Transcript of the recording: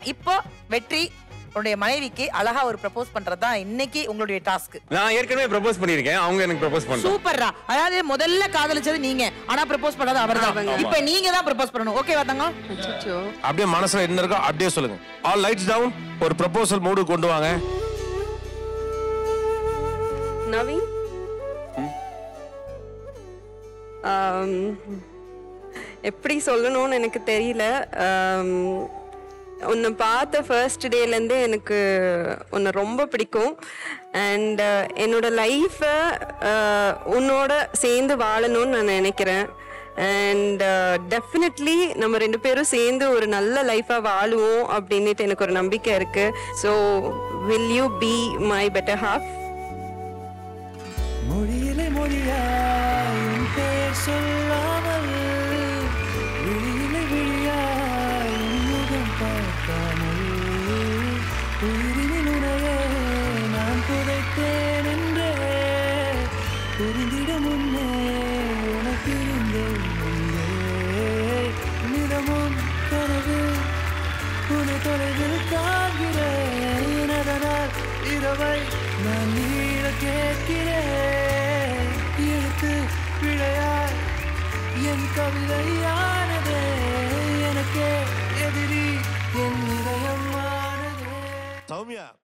இப்போ வெற்றி உங்களுடைய மனைவிக்கு அழகா ஒரு ப்ரப்போஸ் பண்றதுதான் இன்னைக்கு உங்களுடைய டாஸ்க். நான் ஏற்கனவே ப்ரப்போஸ் பண்ணிருக்கேன், அவங்க எனக்கு ப்ரப்போஸ் பண்ணாங்க. சூப்பர்ரா. அதாவது முதல்ல காதலிச்சது நீங்க, ஆனா ப்ரப்போஸ் பண்ணது அவர்தான். இப்போ நீங்க தான் ப்ரப்போஸ் பண்ணணும். ஓகேவா தங்கம்? அச்சச்சோ. அப்படியே மனசுல என்ன இருக்கோ அப்படியே சொல்லுங்க. All lights down. ஒரு ப்ரப்போசல் மூடு கொண்டு வாங்க. நவீன், எப்படி சொல்லணும்னு எனக்கு தெரியல. உன்னை பார்த்த ஃபர்ஸ்ட் டேலேருந்தே எனக்கு உன்னை ரொம்ப பிடிக்கும். அண்ட் என்னோட லைஃப்பை உன்னோட சேர்ந்து வாழணும்னு நான் நினைக்கிறேன். அண்ட் டெஃபினெட்லி நம்ம 2 பேரும் சேர்ந்து ஒரு நல்ல லைஃபாக வாழுவோம் அப்படின்ட்டு எனக்கு ஒரு நம்பிக்கை இருக்கு. So will you be my better half? மொழியிலே மொழியாய் உன் பேர் சொல்லாமல், விழியிலே விழியாய் உன் முகம் பார்க்காமல், உயிரினில் உனையே நான் புதைத்தேன் என்றே புரிந்திட முன்னே உனக்கு இருந்தேன் என்றே. நிதமும் கனவு உன்னை தொலைவில் காண்கிறேன். அதனால் இரவை நான் நீட கேட்கிறேன். எழுத்து பிழையாய் என் கவிதையானதே, எனக்கே எதிரி என் இதயமானதே. சௌமியா